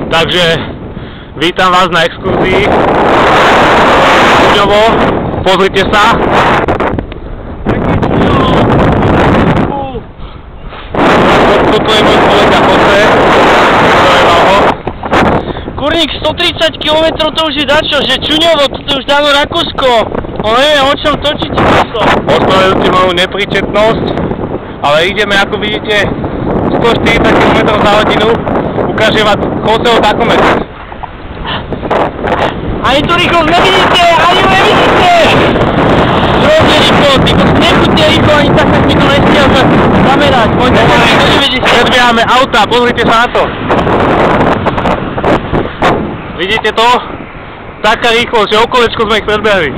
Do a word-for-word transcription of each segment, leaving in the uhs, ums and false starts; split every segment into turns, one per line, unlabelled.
Takže vítam vás na exkurzii. Čuňovo, pozrite sa. Toto je môj kolega Jose.
Kurník, stotridsať kilometrov to už je dačo, že Čuňovo, toto je už dávno Rakúsko. No neviem, o čom točíte to.
Ospravedlňujem moju nepríčetnosť, ale ideme, ako vidíte, stoštyridsať kilometrov za hodinu. Ukážem vám Joseho tachometr.
Ani tu rýchlosť nevidíte, ani ju nevidíte! Hrozne rýchlo, ty to nechutne rýchlo, ani tak mi to nestia zamerať. Poďte sa, vy to nevidíte.
Predbiehame auta, pozrite sa na to. Vidíte to? Taká rýchlosť, že okolečko sme ich predbehli.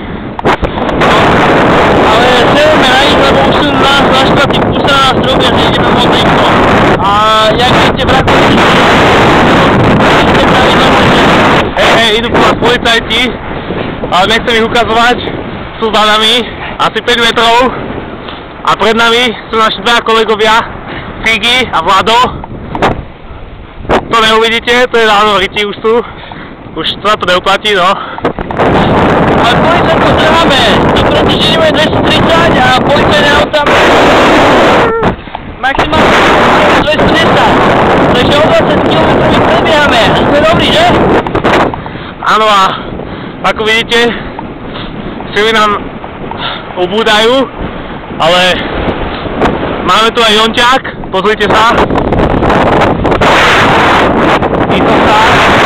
Ale sereme na nich, lebo už sú nás naštvatí, už sa na nás robia, že ideme moc rýchlo. A jak vidíte v Rakúsku, vidíte pravi normálne.
Hej, hej, idú po nás policajti, ale nechcem ich ukazovať, sú za nami, asi päť metrov. A pred nami sú naši dva kolegovia, Figi a Vlado. To neuvidíte, to je dávno riti už tu. Už sa to neuplatí, no.
Ale policajtov zdráme, to pretože ideme dvestotridsať a policajné autá maximálne dvestodesať. Takže o dvadsať kilometrov ich prebiehame. Sme dobrí, že?
Áno, a ako vidíte, sily nám ubúdajú, ale máme tu aj jonťák, pozrite sa. Isto sa.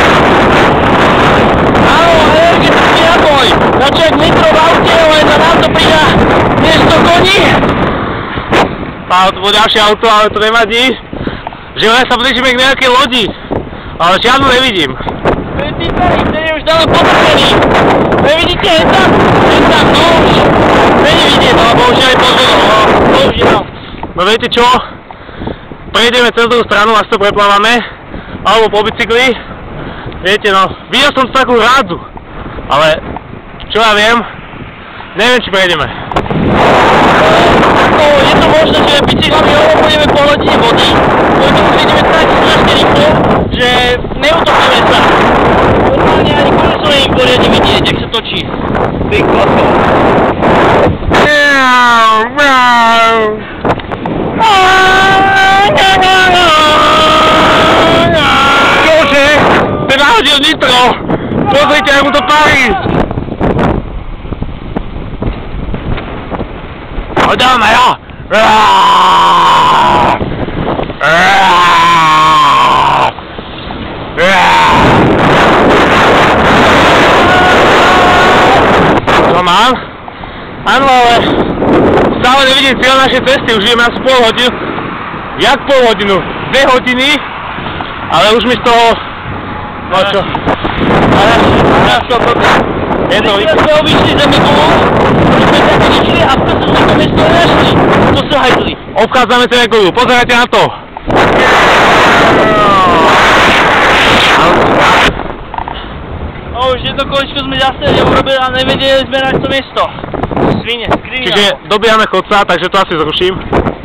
Áno, energetický nápoj. Začať metro v aute, len za nám to pridá dvesto koní.
Pálo to bolo ďalšie auto, ale to nevadí. Že len sa blížime k nejakej lodi, ale žiadnu nevidím.
Pípari, ten je už dávno potrpený. Nevidíte, hen tam? Hen tam, no už. Není vidieť, no bohužiaľ je pozorno, no. Bohužiaľ.
No viete čo? Prejdeme cez druhú stranu, až to preplávame. Alebo po bicykli. Viete, no, videl som takú rádzu. Ale, čo ja viem, neviem, či prejdeme.
No, je to možné, že bicyklami ovo budeme po hladine vody. Potom už ideme tak strašne rýchlo, že neutopíme sa. Normálne ani koleso nie ich poriadne vidieť, jak sa točí. Ty koso.
Čože? Ten nahodil nitro! Pozrite, jak mu to pári! Poďme, jo! Čo mám? Áno, ale stále nevidím cieľ našej cesty, už ideme asi pol hodinu. Jak pol hodinu? Dve hodiny, ale už mi z toho... No čo?
Raz to blbé.
Je to
Teď sme obišli Zemegulu, už sme sa ničili a v sme to mesto nenašli. To sa hajdli.
Obchádzame Zemegulu, pozerajte na to!
O, už jedno kolečko sme zase urobili a nevedeli sme nájsť to miesto. Svine, skrivina.
Čiže dobíjame chodca, takže to asi zruším.